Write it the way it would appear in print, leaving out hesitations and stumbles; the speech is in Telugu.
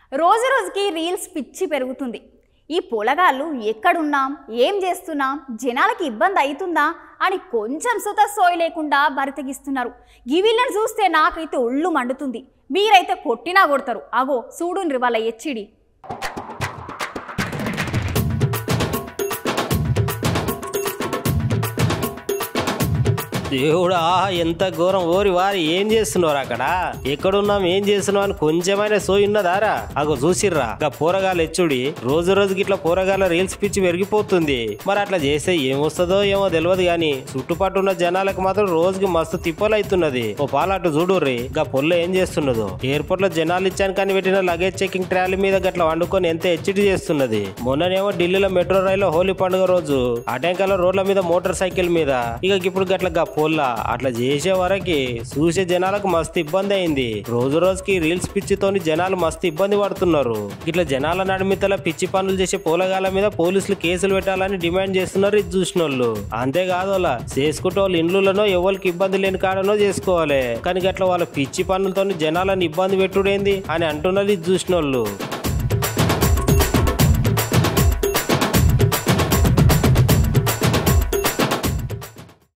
రోజు రోజుకి రీల్స్ పిచ్చి పెరుగుతుంది. ఈ పొలగాళ్ళు ఎక్కడున్నాం, ఏం చేస్తున్నాం, జనాలకి ఇబ్బంది అవుతుందా అని కొంచెం సుత సోయి లేకుండా బరితెగిస్తున్నారు. గివిళ్ళని చూస్తే నాకైతే ఒళ్ళు మండుతుంది. మీరైతే కొట్టినా కొడతారు. అగో చూడుండ్రి వాళ్ళ ఎచ్చిడి. దేవుడా ఎంత ఘోరం! ఓరి వారి ఏం చేస్తున్నారు అక్కడ? ఎక్కడున్నాం, ఏం చేస్తున్నాం అని కొంచెమైనా సోయి ఉన్నదారా? అగో చూసిర్రా ఇక పోరగాలు ఎచ్చుడి. రోజు రోజుకి ఇట్లా పోరగాల రీల్స్ పిచ్చి పెరిగిపోతుంది. మరి అట్లా చేస్తే ఏమొస్తుందో ఏమో తెలియదు గాని చుట్టుపట్టు ఉన్న జనాలకు మాత్రం రోజుకి మస్తు తిప్పలైతున్నది. ఓ పాలాటు చూడుర్రి ఇక పొల్ల ఏం చేస్తున్నదో. ఎయిర్పోర్ట్ లో జనాలు ఇచ్చాను కానీ పెట్టిన లగేజ్ చెకింగ్ ట్రాలీ మీద గట్ల వండుకొని ఎంత హెచ్చడి చేస్తున్నది. మొన్ననేమో ఢిల్లీలో మెట్రో రైల్లో హోలీ పండుగ రోజు అటెంకల రోడ్ల మీద మోటార్ సైకిల్ మీద ఇక ఇప్పుడు గట్ల పొల్ల అట్లా చేసే వరకి చూసే జనాలకు మస్తు ఇబ్బంది అయింది. రోజు రోజుకి రీల్స్ పిచ్చితోని జనాలు మస్తు ఇబ్బంది పడుతున్నారు. ఇట్లా జనాల నడిమితల పిచ్చి పనులు చేసే పోలగాల మీద పోలీసులు కేసులు పెట్టాలని డిమాండ్ చేస్తున్నారు ఇది చూసిన వాళ్ళు. అంతేకాదు అలా చేసుకుంటే వాళ్ళు ఇండ్లలోనో ఎవరికి ఇబ్బంది లేని కాడనో చేసుకోవాలి. కానీ అట్లా వాళ్ళ పిచ్చి పనులతో జనాలను ఇబ్బంది పెట్టుడేంది అని అంటున్నారు ఇది చూసిన వాళ్ళు.